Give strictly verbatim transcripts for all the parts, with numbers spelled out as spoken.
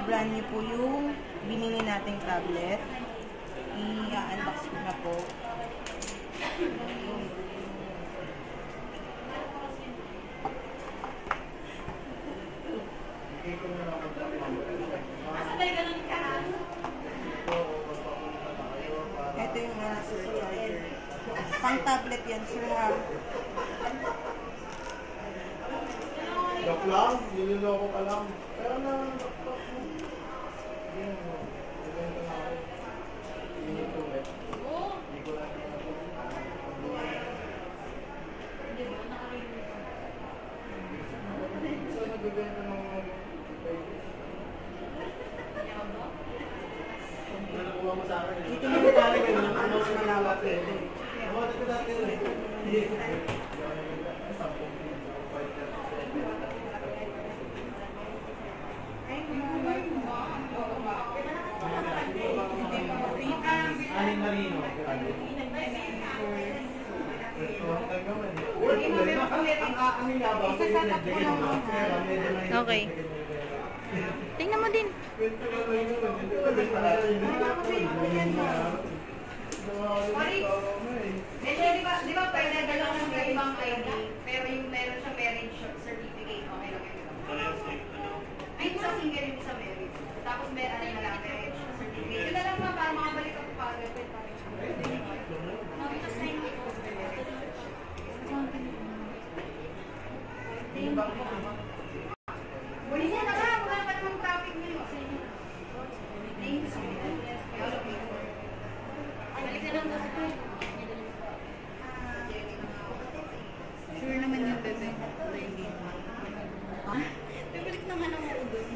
brand new po yung binili nating tablet. I-unbox ko na po. Ito yung uh, sir, charger. Pang tablet yan, sir, ha? Joke lang, nililoko ka lang. Pero na, dito mo tayo yung ano sa malawak dito. Aling marino. Okay. Tingnan mo din. Medyo di ba, di ba pwede dalawa ng ibang I D, pero yung meron siya marriage certificate, okay lang yun. Ay, isa single yung isa marriage. Tapos meron na yung marriage certificate. Yun na lang mga para makabalik ako pa agad. Buli niya na lang, wala pa namang traffic ngayon. Thank you so much. Balik na lang kasi po. Sure naman yung bebe. Ha? Bibalik naman ako doon.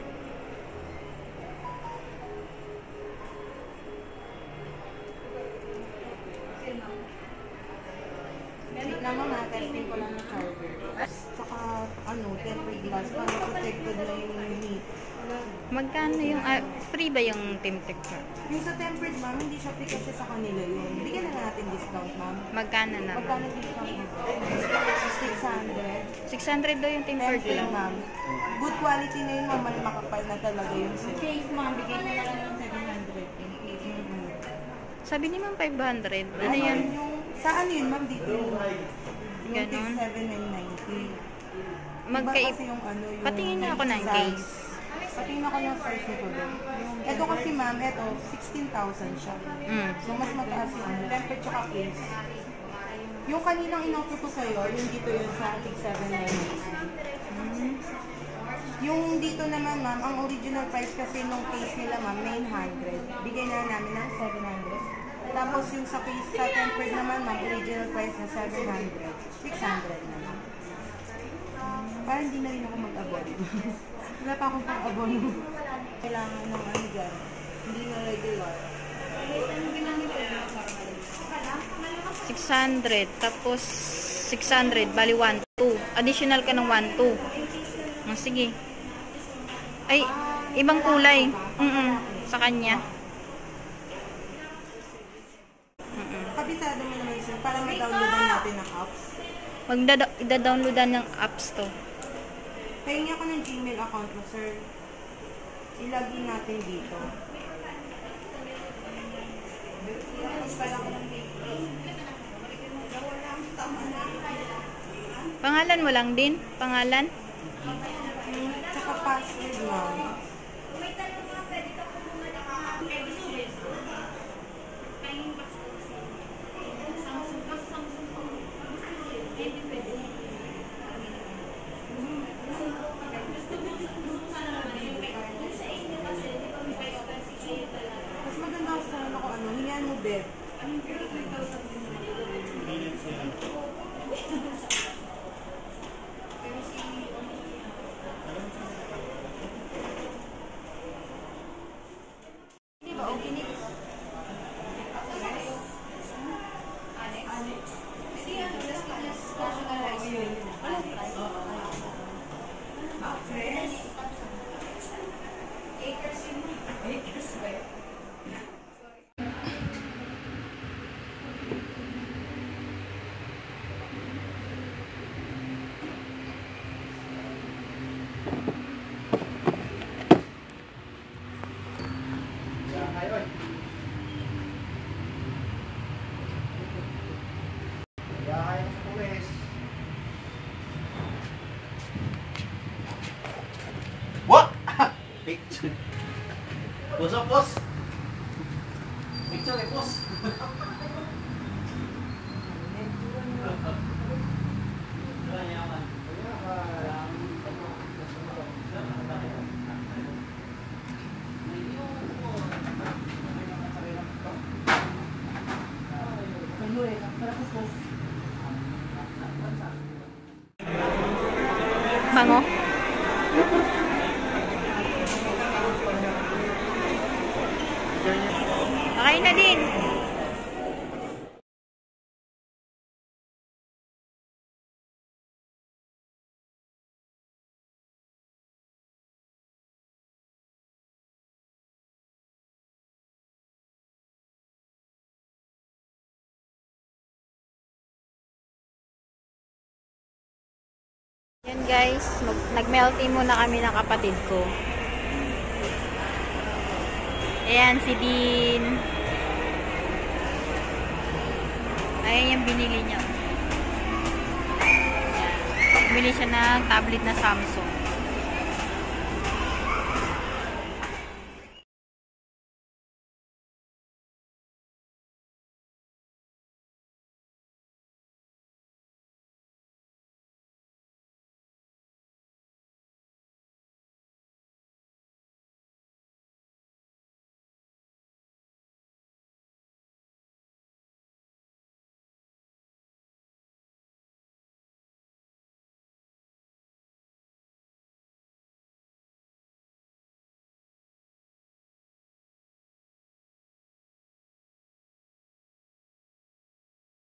Wait lang mama, testing ko lang ng charger. Saka, ano, tempered glass para protected na yung heat. Magkano yung, uh, free ba yung Timtech? Yung sa tempered, ma'am, hindi siya free kasi sa kanila yun. Bigyan na natin discount, ma'am. Magkano na? Magkano discount mo? six hundred. six hundred daw yung tempered Tempered, lang. ma'am. Good quality na yun, ma'am. Mal makapal na talaga yung set. Case, ma'am, bigay mo na lang yung seven hundred. Sabi ni ma'am five hundred. Ano yan? Yung, sa ano yun, ma'am, dito yung yung Ganon? seven nine ninety. Magkaib. Kasi yung ano, yung Patingin nga ako ng size. case. Patingin ako ng size nito doon. Ito kasi, ma'am, ito, sixteen thousand siya. Mm. So, mas mataas yung tempered tsaka case. Yung kaninang inauto ko sa'yo, yung dito yun sa seven nine ninety. Mm. Yung dito naman, ma'am, ang original price kasi nung case nila, ma'am, nine hundred. Bigay na namin ng seven hundred. Tapos yung sa case sa tempered naman, ma'am, original price na seven hundred. six hundred naman. Parang hindi na rin ako mag-abon. Wala pa akong pang-abon. Kailangan ng ano dyan. Hindi na regular. six hundred. Tapos six hundred. Bali one two. Additional ka ng one two. Oh, sige. Ay, ibang kulay. Mm -mm, sa kanya. Mm -mm. Kabisado mo naman sir, para ma-downloadan natin ang apps. Magda-downloadan ng apps to. Pahingi ako ng Gmail account mo, sir. Ilagin natin dito. Pangalan mo lang din? Pangalan? Tsaka password, ma'am. Mas maganda ako sa ano ko, ano, hingan mo, Beth. Puso, pos. Picture eh, pos. Bango. Okay na din. Yan guys, nag-melty muna kami ng kapatid ko. Ayan, si Dean. Ayan yung binili niya. Bumili siya ng tablet na Samsung.